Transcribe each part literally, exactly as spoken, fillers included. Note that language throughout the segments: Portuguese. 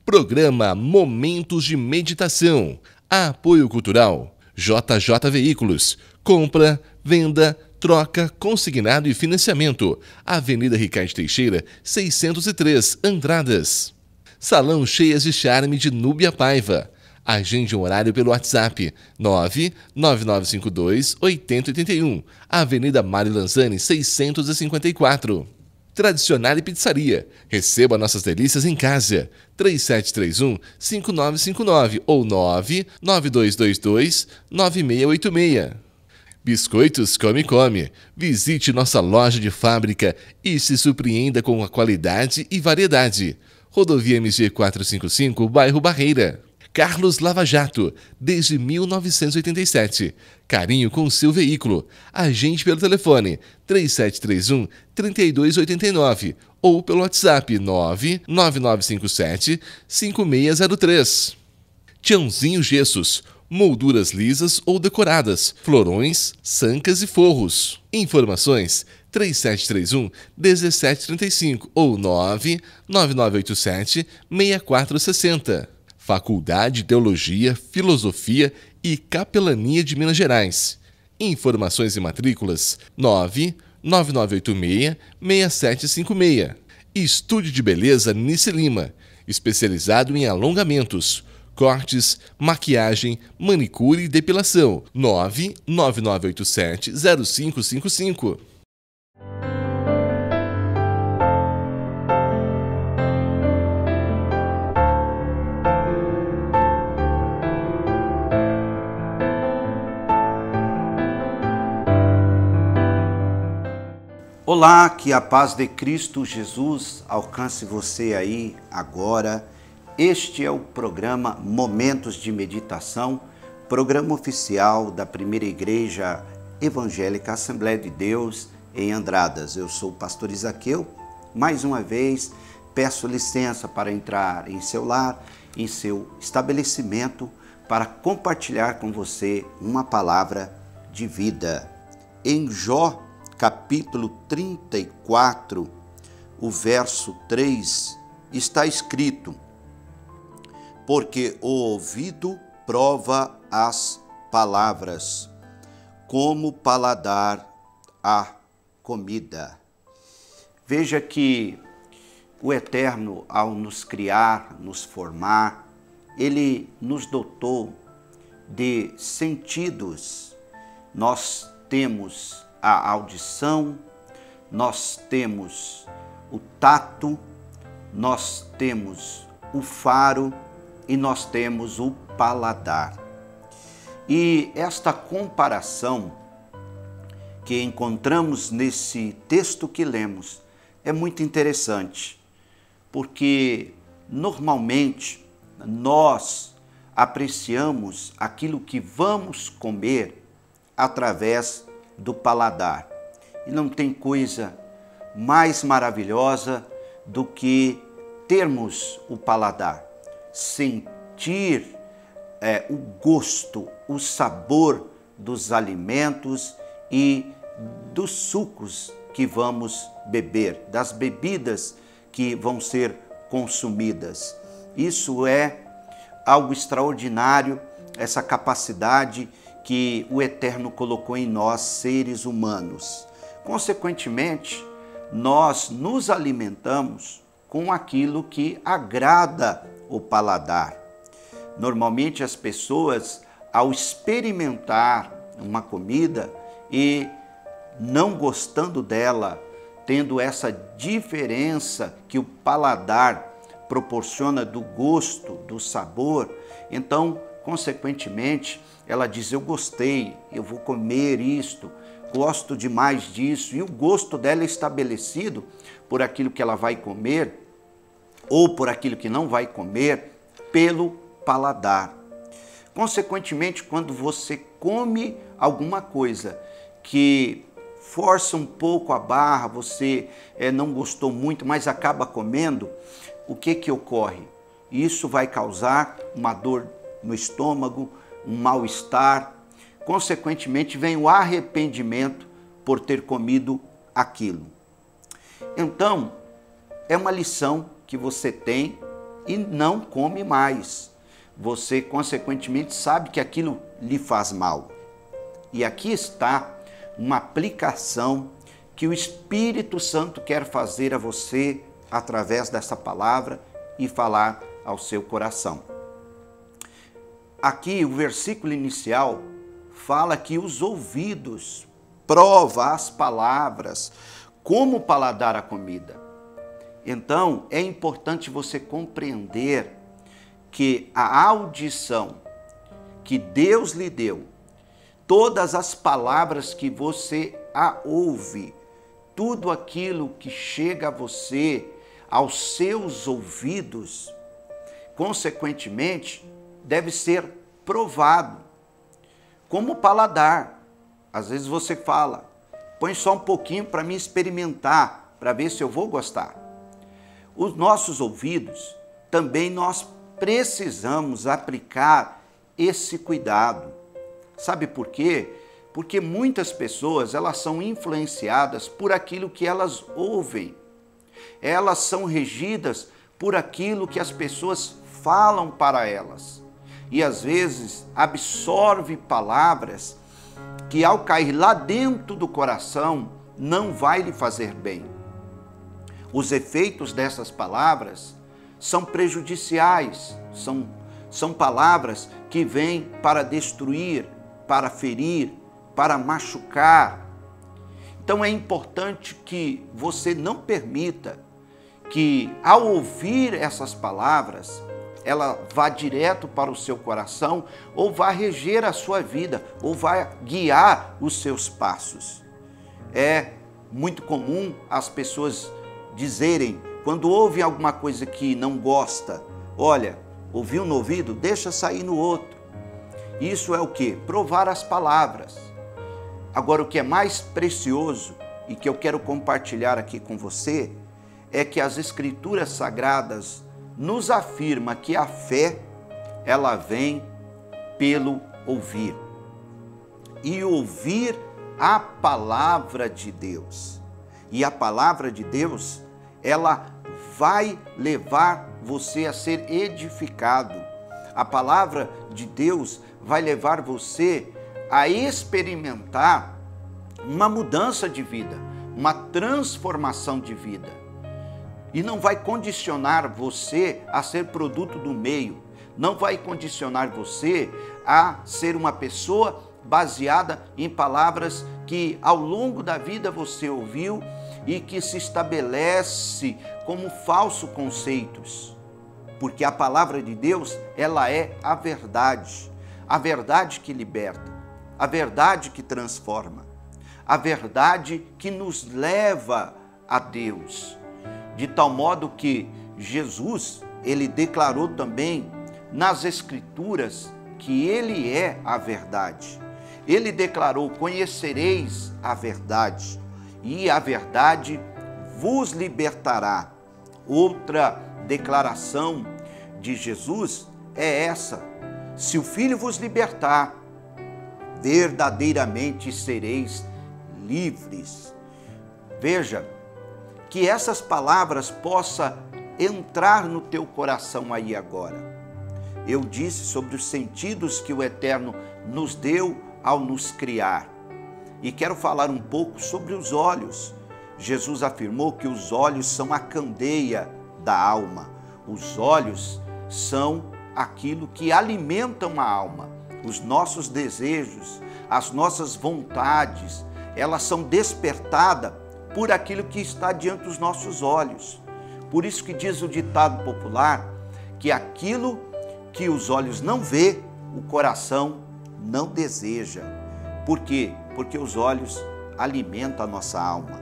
Programa Momentos de Meditação. Apoio Cultural. J J Veículos. Compra, venda, troca, consignado e financiamento. Avenida Ricardo Teixeira, seiscentos e três, Andradas. Salão Cheias de Charme de Núbia Paiva. Agende um horário pelo WhatsApp nove nove nove cinco dois oito zero oito um. Avenida Mário Lanzani, seiscentos e cinquenta e quatro. Tradicional Pizzaria. Receba nossas delícias em casa. três sete três um, cinco nove cinco nove ou nove nove dois dois dois, nove seis oito seis. Biscoitos Come Come. Visite nossa loja de fábrica e se surpreenda com a qualidade e variedade. Rodovia M G quatrocentos e cinquenta e cinco, bairro Barreira. Carlos Lava Jato, desde mil novecentos e oitenta e sete. Carinho com seu veículo. Agende pelo telefone três sete três um, três dois oito nove ou pelo WhatsApp nove nove nove cinco sete, cinco seis zero três. Tiãozinho Gessos. Molduras lisas ou decoradas, florões, sancas e forros. Informações três sete três um, um sete três cinco ou nove nove nove oito sete, seis quatro seis zero. Faculdade de Teologia, Filosofia e Capelania de Minas Gerais. Informações e matrículas nove nove nove oito seis, seis sete cinco seis. Estúdio de Beleza Nice Lima, especializado em alongamentos, cortes, maquiagem, manicure e depilação. nove nove nove oito sete, zero cinco cinco cinco. Olá, que a paz de Cristo Jesus alcance você aí agora. Este é o programa Momentos de Meditação, programa oficial da Primeira Igreja Evangélica Assembleia de Deus em Andradas. Eu sou o pastor Isaqueu. Mais uma vez, peço licença para entrar em seu lar, em seu estabelecimento, para compartilhar com você uma palavra de vida. Em Jó, capítulo trinta e quatro, o verso três, está escrito: porque o ouvido prova as palavras, como paladar a comida. Veja que o Eterno, ao nos criar, nos formar, Ele nos dotou de sentidos. Nós temos a audição, nós temos o tato, nós temos o faro e nós temos o paladar. E esta comparação que encontramos nesse texto que lemos é muito interessante, porque normalmente nós apreciamos aquilo que vamos comer através do paladar. E não tem coisa mais maravilhosa do que termos o paladar, sentir é, o gosto, o sabor dos alimentos e dos sucos que vamos beber, das bebidas que vão ser consumidas. Isso é algo extraordinário, essa capacidade que o Eterno colocou em nós, seres humanos. Consequentemente, nós nos alimentamos com aquilo que agrada o paladar. Normalmente as pessoas, ao experimentar uma comida e não gostando dela, tendo essa diferença que o paladar proporciona do gosto, do sabor, então, consequentemente, ela diz: eu gostei, eu vou comer isto, gosto demais disso, e o gosto dela é estabelecido por aquilo que ela vai comer ou por aquilo que não vai comer pelo paladar. Consequentemente, quando você come alguma coisa que força um pouco a barra, você é, não gostou muito, mas acaba comendo, o que que ocorre? Isso vai causar uma dor no estômago, um mal-estar. Consequentemente, vem o arrependimento por ter comido aquilo. Então, é uma lição que você tem e não come mais. Você, consequentemente, sabe que aquilo lhe faz mal. E aqui está uma aplicação que o Espírito Santo quer fazer a você através dessa palavra e falar ao seu coração. Aqui o versículo inicial fala que os ouvidos provam as palavras, como paladar a comida. Então é importante você compreender que a audição que Deus lhe deu, todas as palavras que você a ouve, tudo aquilo que chega a você, aos seus ouvidos, consequentemente, deve ser provado, como paladar. Às vezes você fala, põe só um pouquinho para me experimentar, para ver se eu vou gostar. Os nossos ouvidos, também nós precisamos aplicar esse cuidado. Sabe por quê? Porque muitas pessoas, elas são influenciadas por aquilo que elas ouvem. Elas são regidas por aquilo que as pessoas falam para elas. E às vezes absorve palavras que ao cair lá dentro do coração não vai lhe fazer bem. Os efeitos dessas palavras são prejudiciais, são, são palavras que vêm para destruir, para ferir, para machucar. Então é importante que você não permita que, ao ouvir essas palavras, ela vá direto para o seu coração, ou vá reger a sua vida, ou vá guiar os seus passos. É muito comum as pessoas dizerem, quando ouvem alguma coisa que não gosta, olha, ouviu no ouvido, deixa sair no outro. Isso é o quê? Provar as palavras. Agora, o que é mais precioso e que eu quero compartilhar aqui com você é que as Escrituras Sagradas nos afirma que a fé, ela vem pelo ouvir. E ouvir a palavra de Deus. E a palavra de Deus, ela vai levar você a ser edificado. A palavra de Deus vai levar você a experimentar uma mudança de vida, uma transformação de vida. E não vai condicionar você a ser produto do meio, não vai condicionar você a ser uma pessoa baseada em palavras que ao longo da vida você ouviu e que se estabelece como falsos conceitos. Porque a palavra de Deus, ela é a verdade, a verdade que liberta, a verdade que transforma, a verdade que nos leva a Deus. De tal modo que Jesus, ele declarou também nas Escrituras que ele é a verdade. Ele declarou, conhecereis a verdade, e a verdade vos libertará. Outra declaração de Jesus é essa: se o Filho vos libertar, verdadeiramente sereis livres. Veja, que essas palavras possam entrar no teu coração aí agora. Eu disse sobre os sentidos que o Eterno nos deu ao nos criar. E quero falar um pouco sobre os olhos. Jesus afirmou que os olhos são a candeia da alma. Os olhos são aquilo que alimentam a alma. Os nossos desejos, as nossas vontades, elas são despertadas por aquilo que está diante dos nossos olhos. Por isso que diz o ditado popular, que aquilo que os olhos não vê, o coração não deseja. Por quê? Porque os olhos alimentam a nossa alma.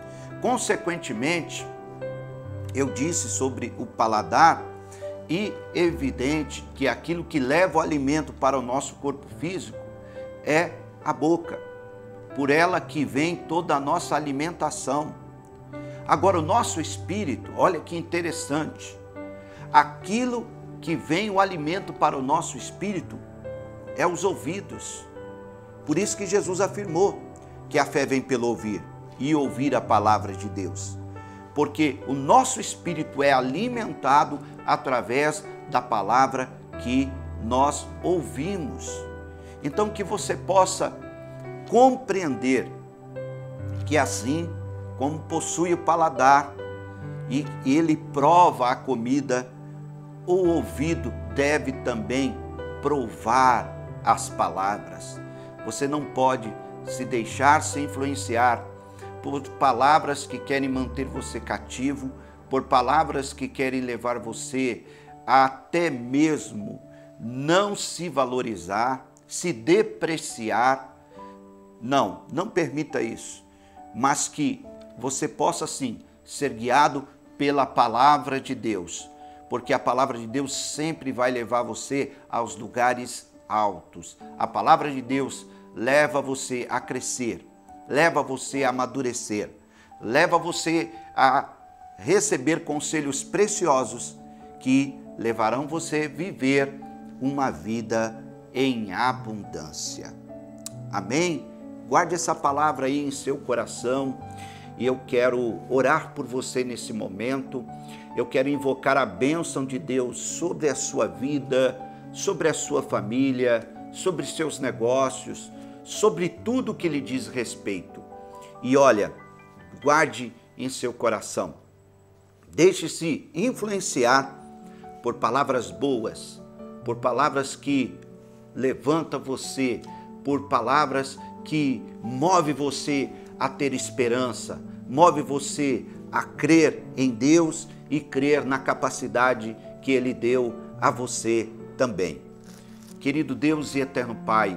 Consequentemente, eu disse sobre o paladar, e evidente que aquilo que leva o alimento para o nosso corpo físico é a boca. Por ela que vem toda a nossa alimentação. Agora, o nosso espírito, olha que interessante, aquilo que vem o alimento para o nosso espírito é os ouvidos. Por isso que Jesus afirmou que a fé vem pelo ouvir, e ouvir a palavra de Deus. Porque o nosso espírito é alimentado através da palavra que nós ouvimos. Então, que você possa compreender que assim como possui o paladar e ele prova a comida, o ouvido deve também provar as palavras. Você não pode se deixar se influenciar por palavras que querem manter você cativo, por palavras que querem levar você a até mesmo não se valorizar, se depreciar. Não, não permita isso, mas que você possa sim ser guiado pela palavra de Deus, porque a palavra de Deus sempre vai levar você aos lugares altos. A palavra de Deus leva você a crescer, leva você a amadurecer, leva você a receber conselhos preciosos que levarão você a viver uma vida em abundância. Amém? Guarde essa palavra aí em seu coração e eu quero orar por você nesse momento. Eu quero invocar a bênção de Deus sobre a sua vida, sobre a sua família, sobre seus negócios, sobre tudo que lhe diz respeito. E olha, guarde em seu coração. Deixe-se influenciar por palavras boas, por palavras que levantam você, por palavras que movem você a ter esperança, move você a crer em Deus e crer na capacidade que Ele deu a você também. Querido Deus e eterno Pai,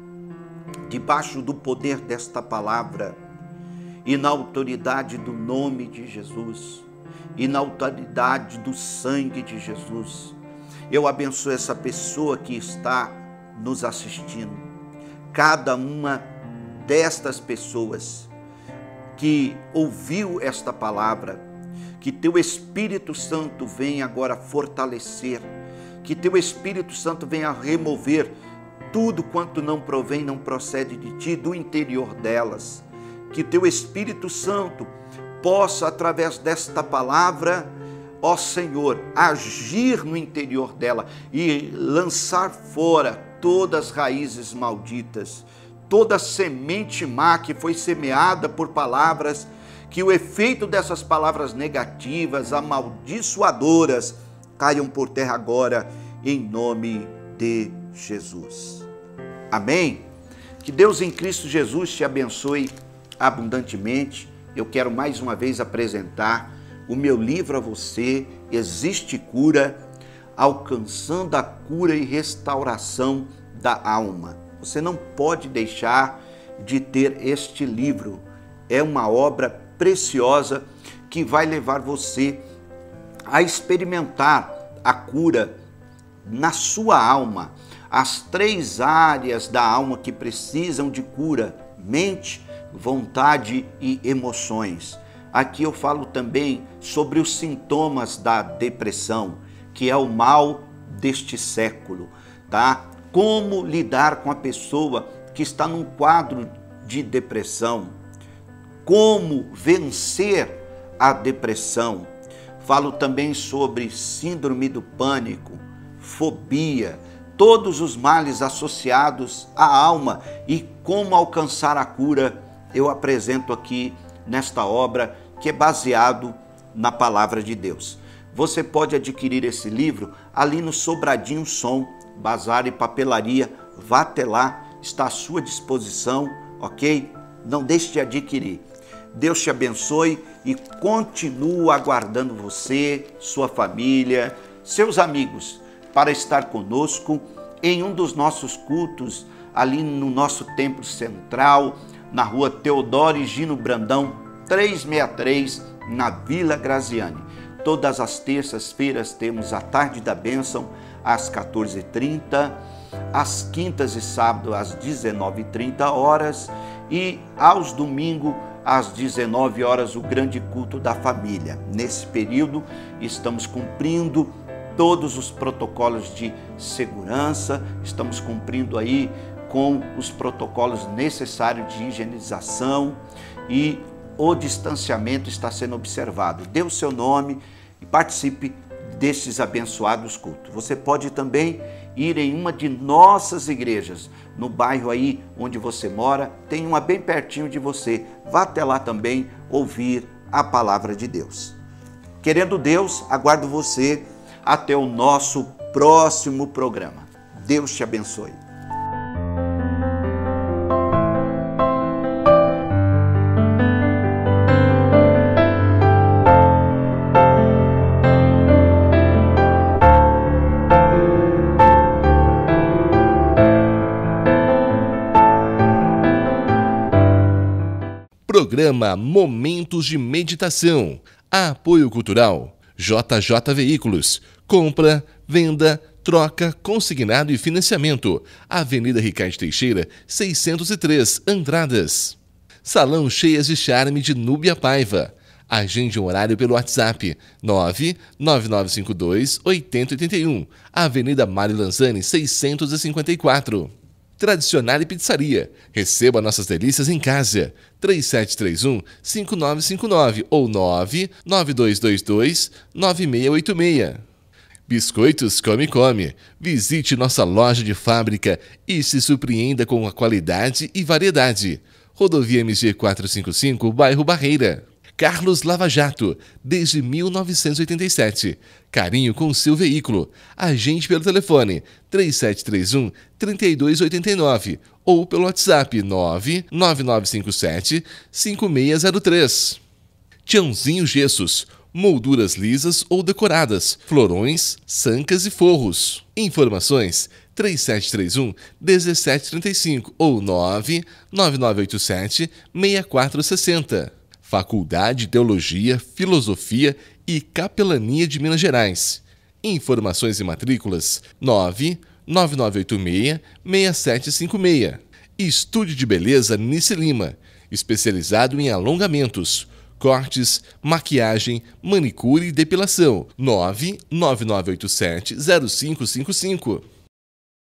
debaixo do poder desta palavra e na autoridade do nome de Jesus e na autoridade do sangue de Jesus, eu abençoo essa pessoa que está nos assistindo, cada uma destas pessoas que ouviu esta palavra, que teu Espírito Santo venha agora fortalecer, que teu Espírito Santo venha remover tudo quanto não provém, não procede de ti, do interior delas, que teu Espírito Santo possa, através desta palavra, ó Senhor, agir no interior dela e lançar fora todas as raízes malditas, toda semente má que foi semeada por palavras, que o efeito dessas palavras negativas, amaldiçoadoras, caiam por terra agora, em nome de Jesus. Amém? Que Deus em Cristo Jesus te abençoe abundantemente. Eu quero mais uma vez apresentar o meu livro a você, Existe Cura, alcançando a cura e restauração da alma. Você não pode deixar de ter este livro. É uma obra preciosa que vai levar você a experimentar a cura na sua alma. As três áreas da alma que precisam de cura: mente, vontade e emoções. Aqui eu falo também sobre os sintomas da depressão, que é o mal deste século, tá? Como lidar com a pessoa que está num quadro de depressão, como vencer a depressão. Falo também sobre síndrome do pânico, fobia, todos os males associados à alma e como alcançar a cura. Eu apresento aqui nesta obra que é baseado na palavra de Deus. Você pode adquirir esse livro ali no Sobradinho Som, Bazar e Papelaria. Vá até lá, está à sua disposição, ok? Não deixe de adquirir. Deus te abençoe e continue aguardando você, sua família, seus amigos, para estar conosco em um dos nossos cultos, ali no nosso templo central, na rua Teodoro e Gino Brandão, trezentos e sessenta e três, na Vila Graziani. Todas as terças-feiras temos a Tarde da Bênção, às quatorze e trinta, às quintas e sábados, às dezenove e trinta horas, e aos domingos, às dezenove horas, o grande culto da família. Nesse período, estamos cumprindo todos os protocolos de segurança, estamos cumprindo aí com os protocolos necessários de higienização e o distanciamento está sendo observado. Dê o seu nome e participe destes abençoados cultos. Você pode também ir em uma de nossas igrejas, no bairro aí onde você mora, tem uma bem pertinho de você. Vá até lá também ouvir a palavra de Deus. Querendo Deus, aguardo você até o nosso próximo programa. Deus te abençoe. Programa Momentos de Meditação. Apoio Cultural. J J Veículos. Compra, venda, troca, consignado e financiamento. Avenida Ricardo Teixeira, seiscentos e três, Andradas. Salão Cheias de Charme de Núbia Paiva. Agende um horário pelo WhatsApp nove nove nove cinco dois oito zero oito um. Avenida Mário Lanzani, seiscentos e cinquenta e quatro. Tradicional e Pizzaria. Receba nossas delícias em casa. três sete três um, cinco nove cinco nove ou nove nove dois dois dois, nove seis oito seis. Biscoitos Come Come. Visite nossa loja de fábrica e se surpreenda com a qualidade e variedade. Rodovia M G quatrocentos e cinquenta e cinco, bairro Barreira. Carlos Lava Jato, desde mil novecentos e oitenta e sete. Carinho com o seu veículo. Agende pelo telefone três sete três um, três dois oito nove ou pelo WhatsApp nove nove nove cinco sete, cinco seis zero três. Tiãozinho Gessos. Molduras lisas ou decoradas, florões, sancas e forros. Informações três sete três um, um sete três cinco ou nove nove nove oito sete, seis quatro seis zero. Faculdade de Teologia, Filosofia e Capelania de Minas Gerais. Informações e matrículas nove nove nove oito seis, seis sete cinco seis. Estúdio de Beleza Nice Lima, especializado em alongamentos, cortes, maquiagem, manicure e depilação. nove nove nove oito sete, zero cinco cinco cinco.